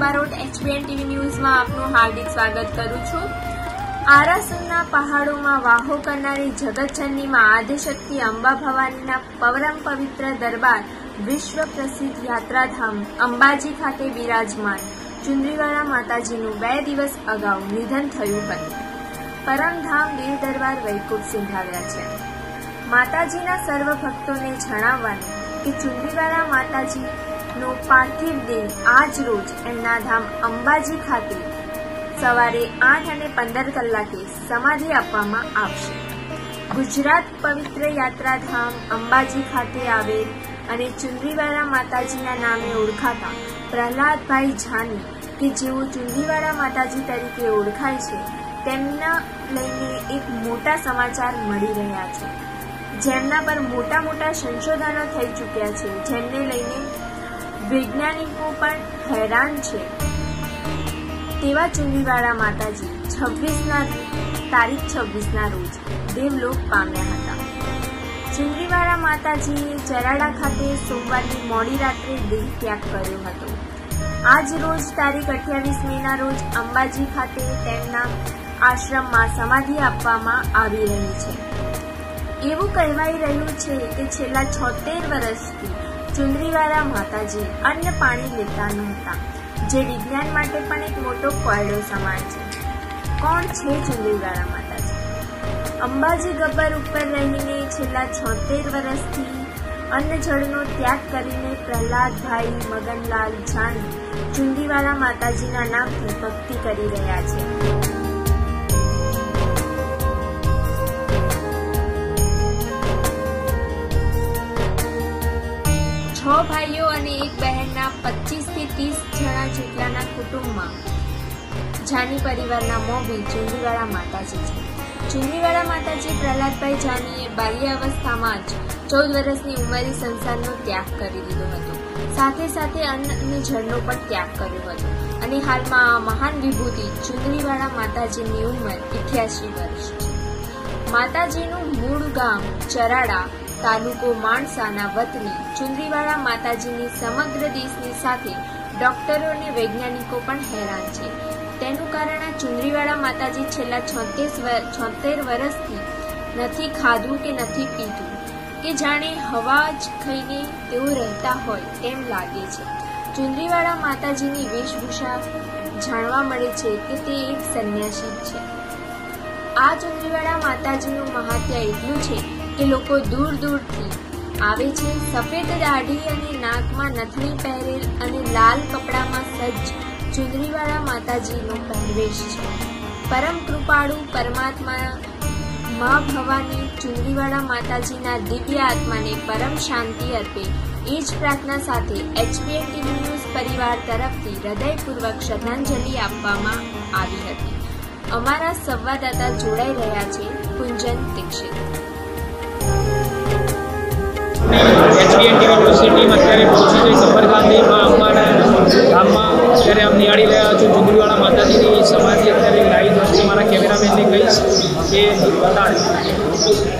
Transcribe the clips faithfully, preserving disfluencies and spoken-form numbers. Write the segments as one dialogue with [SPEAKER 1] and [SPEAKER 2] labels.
[SPEAKER 1] Barot HBN TV ન્યૂઝમાં આપનું હાર્દિક સ્વાગત કરું છું। આરાસુરના પહાડોમાં વાહો કરનારી જગતજનનીમાં આદિશક્તિ અંબા ભવાનીના પરમ પવિત્ર દરબાર વિશ્વ પ્રસિદ્ધ યાત્રાધામ અંબાજી ખાતે બિરાજમાન ચુંદડીવાળા માતાજીનું બે દિવસ અગાઉ નિધન થયું હતું। પરમધામ દેવ દરબાર વૈકુંઠ સિંધાવ્યા છે। માતાજીના સર્વ ભક્તોને જણાવવાનું કે ચુંદડીવાળા માતાજીનો પાર્થિવ દેહ આજ રોજ એમના ધામ અંબાજી ખાતે સવારે આઠ અને પંદર કલાકે સમાધિ આપવામાં આવશે। ગુજરાત પવિત્ર યાત્રાધામ અંબાજી ખાતે આવેલ અને ચુંદડીવાળા માતાજીના નામે ઓળખાતા પ્રહલાદભાઈ જાની કે જેઓ ચુંદડીવાળા માતાજી તરીકે ઓળખાય છે, તેમના લઈને એક મોટા સમાચાર મળી રહ્યા છે, જેમના પર મોટા મોટા સંશોધનો થઈ ચૂક્યા છે, જેમને લઈને વૈજ્ઞાનિકો પણ હેરાન છે। તેવા ચુંદડીવાળા માતાજી છવ્વીસના તારીખ છવ્વીસના રોજ દેવલોક પામ્યા હતા। ચુંદડીવાળા માતાજીએ ચરાડા ખાતે સોમવારની મોડી રાત્રે દેહ ત્યાગ કર્યો હતો। આજ રોજ તારીખ અઠ્યાવીસ મેના રોજ અંબાજી ખાતે તેમના આશ્રમમાં સમાધિ આપવામાં આવી રહી છે। એવું કહેવાઈ રહ્યું છે કે છેલ્લા છોતેર વર્ષથી ચુંદડીવાળા માતાજી અન્ન પાણી લેતા નહોતા, જે વિજ્ઞાન માટે પણ એક મોટો કોયડો સમાન છે। કોણ છે ચુંદડીવાળા માતાજી? અંબાજી ગબ્બર ઉપર રહીને છેલ્લા છોતેર વર્ષથી અન્ન જળનો ત્યાગ કરીને પ્રહલાદભાઈ મગનલાલ જાની ચુંદડીવાળા માતાજીના નામથી ભક્તિ કરી રહ્યા છે। છ ભાઈઓ અને એક બહેનના પચીસ થી ત્રીસ જણા જેટલાના કુટુંબમાં જાની પરિવારના મોભી ચુંદડીવાળા માતાજી છે। ચુંદડીવાળા માતાજી પ્રહલાદભાઈ જાનીએ બાલ્યાવસ્થામાં જ ચૌદ વર્ષની ઉંમરે સંસારનો ત્યાગ કરી દીધો હતો, સાથે સાથે અન્ન અને જળનો પણ ત્યાગ કર્યો હતો અને હાલમાં આ મહાન વિભૂતિ ચુંદડીવાળા માતાજીની ઉંમર અઠ્યાસી વર્ષ છે। માતાજીનું મૂળ ગામ ચરાડા, તાલુકો માણસાના વતની ચુંદડીવાળા માતાજીની સમગ્ર દેશની સાથે ડોક્ટરો અને વૈજ્ઞાનિકો પણ હેરાન છે। તેનું કારણ આ ચુંદડીવાળા માતાજી છેલ્લા છોતેર વર્ષથી નથી ખાધું કે નથી પીધું, કે જાણે હવા જ ખાઈને તેઓ રહેતા હોય તેમ લાગે છે। ચુંદડીવાળા માતાજીની વેશભૂષા જાણવા મળે છે કે તે એક સંન્યાસી છે। આ ચુંદડીવાળા માતાજીનું મહાત્મ્ય એટલું છે કે લોકો દૂર દૂરથી આવે છે। સફેદ દાઢી અને નાકમાં નથણી પહેરેલ અને લાલ કપડામાં સજ્જ ચુંદડીવાળા માતાજીનો પહેરવેશ છે। પરમ કૃપાળુ પરમાત્મા મા ભવાની ચુંદડીવાળા માતાજીના દિવ્ય આત્માને પરમ શાંતિ અર્પે એ જ પ્રાર્થના સાથે એચબીએન ટીવી ન્યૂઝ પરિવાર તરફથી હૃદયપૂર્વક શ્રદ્ધાંજલિ આપવામાં આવી હતી। અમારા સંવાદદાતા જોડાઈ રહ્યા છે, કુંજન દીક્ષિત।
[SPEAKER 2] એચબીએન ટીવી ન્યૂઝની ટીમ અત્યારે પહોંચી છે ગબ્બરગામમાં અંબાના ગામમાં। અત્યારે આમ નિહાળી રહ્યા છો ચુંદડીવાળા માતાજીની સમાધિ અત્યારે લાઈવ દ્રશ્ય મારા કેમેરામેનને કહીશ કે બતાડે।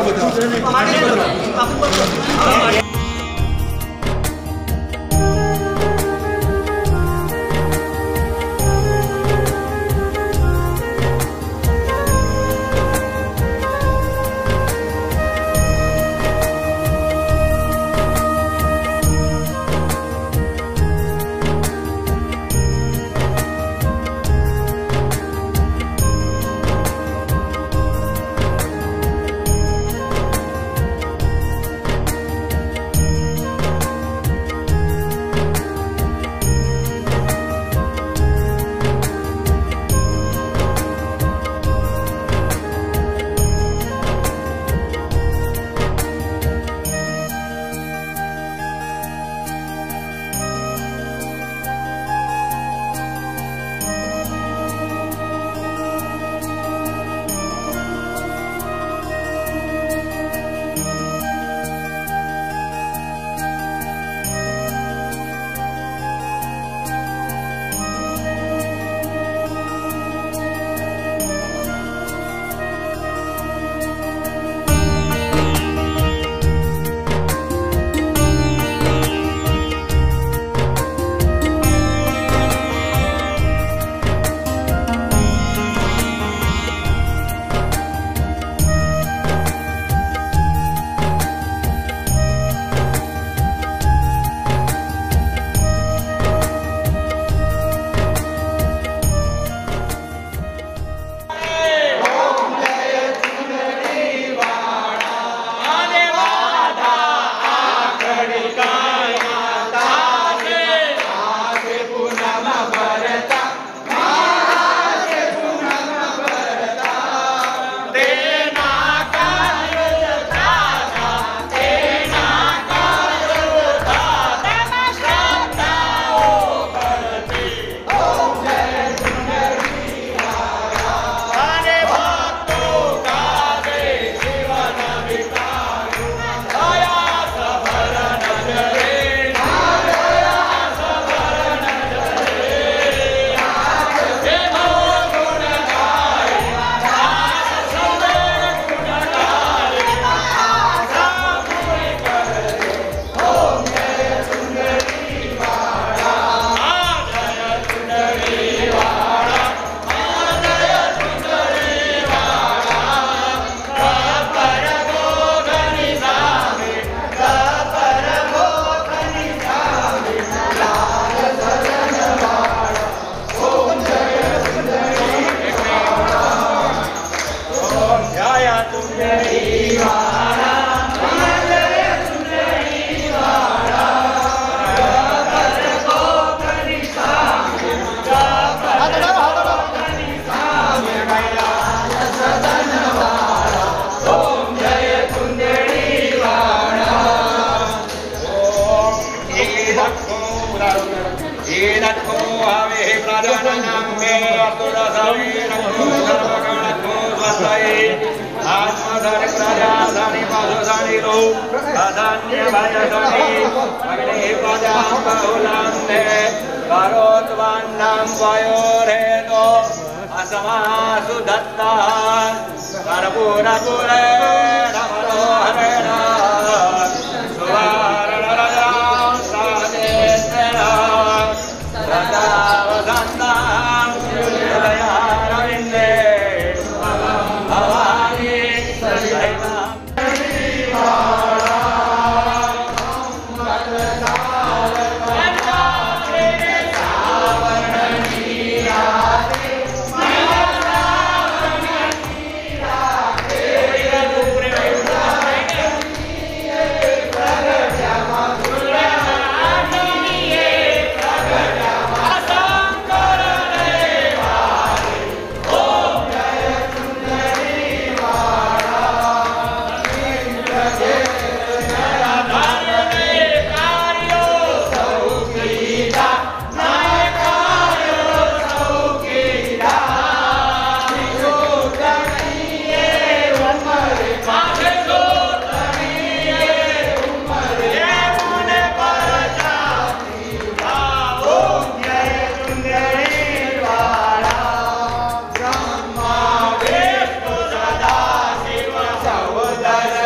[SPEAKER 3] Dada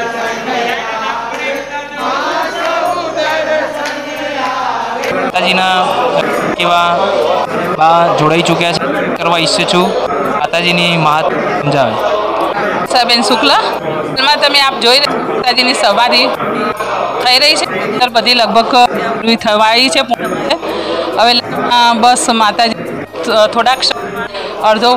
[SPEAKER 3] માતાજીના કેવા બા જોડાઈ ચૂક્યા છે કરવા ઈચ્છું છું. માતાજીની મહાત્મ સમજાવે.
[SPEAKER 4] બેન શુક્લ એમાં તમે આપ જોઈ રહ્યા માતાજીની સવારી થઈ રહી છે. અંદર બધી લગભગ પૂરી થવાઈ છે. હવે બસ માતાજી થોડાક અડધો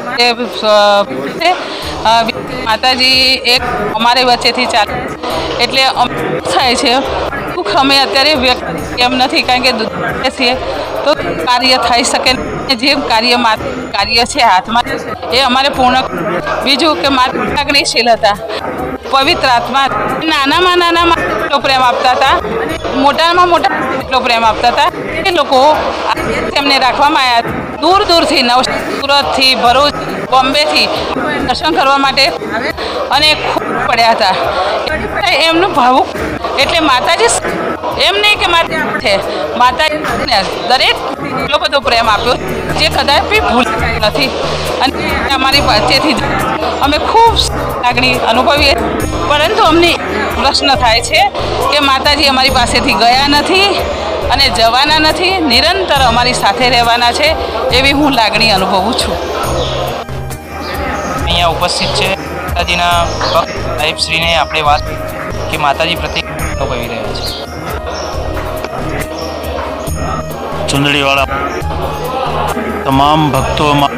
[SPEAKER 4] માતાજી એક અમારી વચ્ચેથી ચાલે એટલે થાય છે દુઃખ અમે અત્યારે વ્યક્ત એમ નથી કારણ કે છીએ તો કાર્ય થઈ શકે. જે કાર્ય કાર્ય છે હાથમાં એ અમારે પૂર્ણ. બીજું કે માતા લાગણીશીલ હતા, પવિત્ર આત્મા, નાનામાં નાનામાં એટલો પ્રેમ આપતા હતા, મોટામાં મોટા એટલો પ્રેમ આપતા હતા. એ લોકો તેમને રાખવામાં આવ્યા દૂર દૂરથી નવ સુરતથી ભરૂચ બોમ્બેથી દર્શન કરવા માટે અને ખૂબ પડ્યા હતા. એમનું ભાવુક એટલે માતાજી એમ નહીં કે માતા છે માતાજીને દરેક એટલો બધો પ્રેમ આપ્યો જે કદાચ બી ભૂલ નથી. અને અમારી પાસેથી અમે ખૂબ લાગણી અનુભવીએ પરંતુ અમને પ્રશ્ન થાય છે કે માતાજી અમારી પાસેથી ગયા નથી અને જવાના નથી, નિરંતર અમારી સાથે રહેવાના છે એવી હું લાગણી અનુભવું છું.
[SPEAKER 3] અહીંયા ઉપસ્થિત છે માતાજીના ભક્ત સાહેબશ્રીને આપણે વાત કે માતાજી પ્રત્યે અનુભવી રહ્યા છે.
[SPEAKER 5] ચુંદડીવાળા તમામ ભક્તોમાં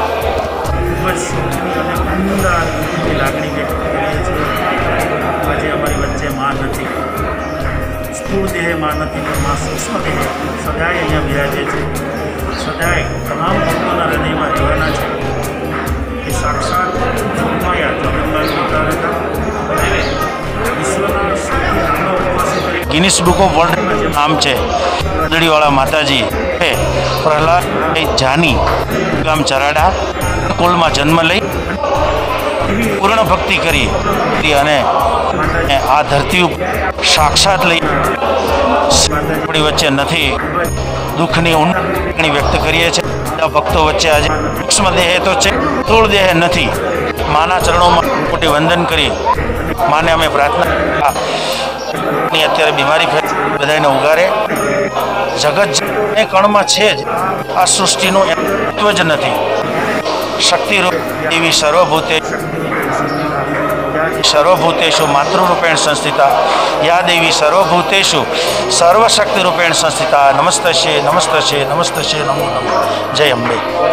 [SPEAKER 5] લાગણી વ્યક્ત કરીએ છીએ. આજે અમારી વચ્ચે માં નથી, સ્થૂળ દેહ માં નથી, પણ માં સૂક્ષ્મ દેહ સદાય અહીંયા બિરાજે છે. સદાય તમામ ભક્તોના હૃદયમાં રહેવાના છે. એ સાક્ષાત જોગમાયા જગન્નાથ પિતા હતા. વિશ્વના સૌથી લાંબા ઉપવાસી તરીકે ગિનિસ બુક ઓફ વર્લ્ડ નામ છે. ચુંદડીવાળા માતાજી એ પ્રહલાદ જાની ગામ ચરાડા કુલમાં જન્મ લઈ પૂર્ણ ભક્તિ કરી અને આ ધરતી ઉપર સાક્ષાત લઈ આપણી વચ્ચે નથી. દુઃખની ઊંડી વ્યક્ત કરીએ છીએ. ભક્તો વચ્ચે આજે સૂક્ષ્મ દેહ તો છે, સ્થૂળ દેહ નથી. માના ચરણોમાં મોટી વંદન કરી માને અમે પ્રાર્થના અત્યારે બીમારી ફેર બધાને ઉગારે. જગત એ કણમાં છે જ, આ સૃષ્ટિનું તત્વ જ નથી. શક્તિરૂપ એવી સર્વભૂતે સર્વભૂતેષુ માતૃરૂપેણ સંસ્થિતા યા દેવી સર્વભૂતેષુ સર્વશક્તિરૂપેણ સંસ્થિતા નમસ્તસ્ય નમસ્તસ્ય નમસ્તસ્ય નમો નમઃ. જય અંબે.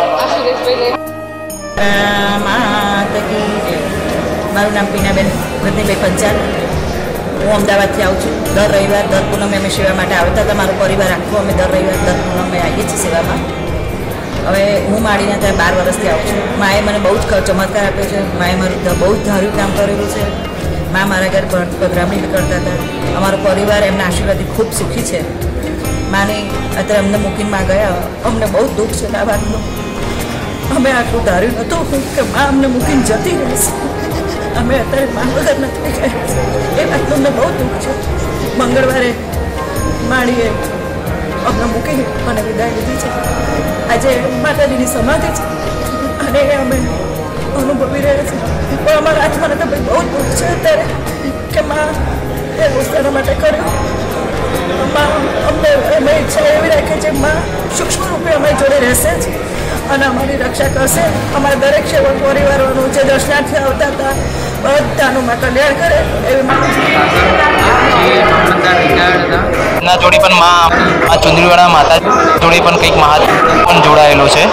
[SPEAKER 6] મારું નામ પીનાબેન રત્નીભાઈ પંચાલ. હું અમદાવાદથી આવું છું. દર રવિવાર દર પૂનમે અમે સેવા માટે આવતા હતા. મારો પરિવાર આખો અમે દર રવિવાર દર પૂનમે આવીએ છીએ સેવામાં. હવે હું માડીને ત્યાં બાર વર્ષથી આવું છું. માએ મને બહુ જ ચમત્કાર આપ્યો છે. માએ મારું બહુ જ ધાર્યું કામ કરેલું છે. મા મારા ઘર પધરામણી કરતા હતા. અમારો પરિવાર એમના આશીર્વાદથી ખૂબ સુખી છે. માને અત્યારે અમને મૂકીને માં ગયા. અમને બહુ દુઃખ છે આ વાતનું. અમે આટલું ધાર્યું નહોતું કે મા અમને મૂકીને જતી રહેશે. અમે અત્યારે મા વગર નથી ગયા. એ વાતનું અમને બહુ દુઃખ છે. મંગળવારે માડીએ અમને મૂકી મને વિદાય લીધી છે. આજે માતાજીની સમાધિ છે અને અમે અનુભવી રહ્યા છીએ. પણ અમારા આત્માને તો બહુ જ દુઃખ છે અત્યારે કે માં એ વસ્તુના માટે કર્યું. માં અમને અમે ઈચ્છા એવી રાખી છે માં સૂક્ષ્મ રૂપે અમે જોડે રહેશે જ અને અમારી રક્ષા કરશે. અમારા દરેક સેવક પરિવારોનું જે દર્શનાર્થી આવતા હતા બધાનું માં કલ્યાણ કરે એવી
[SPEAKER 3] ના જોડે પણ માં આ ચુંદડીવાળા માતા જોડે પણ કંઈક મહાત્મ પણ જોડાયેલું છે.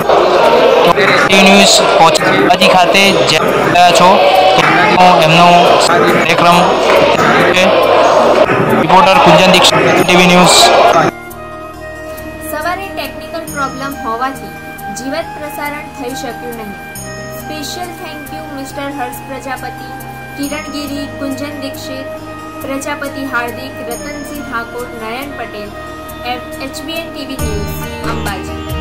[SPEAKER 3] ન્યૂઝ પહોંચી ખાતે જ્યાં છો એમનો કાર્યક્રમ છે. Reporter Kunjan Dixit, TV news.
[SPEAKER 1] સવારે ટેકનિકલ પ્રોબ્લેમ હોવાથી જીવંત પ્રસારણ થઈ શક્યું નહીં. Special thank you mister Harsh Prajapati, Kiran Giri, Kunjan Dixit, Prajapati Hardik, Ratansinh Thakor, Nayan Patel. HBN TV news Ambaji.